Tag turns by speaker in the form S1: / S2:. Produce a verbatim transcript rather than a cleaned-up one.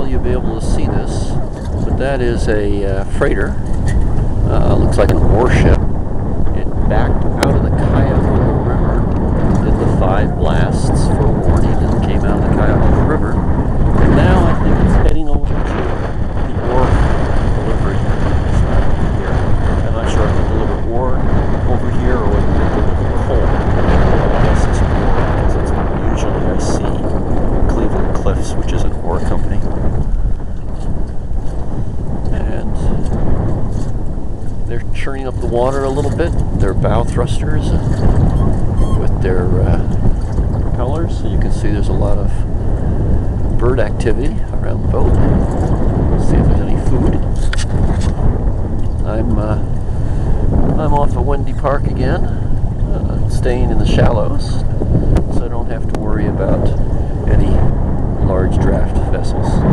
S1: you'll be able to see this, but that is a uh, freighter. Uh, looks like an warship. It backed out of the Cuyahoga River, did the five blasts for warning, and came out of the Cuyahoga River. And now I think it's heading over to the ore delivery side over here. I'm not sure if they deliver ore over here or whether they deliver coal. I guess it's ore, because that's what usually I see. Cleveland Cliffs, which is an ore company. And they're churning up the water a little bit. Their bow thrusters with their uh, propellers. So you can see there's a lot of bird activity around the boat. Let's see if there's any food. I'm uh, I'm off of Wendy Park again, uh, staying in the shallows, so I don't have to worry about any large draft vessels.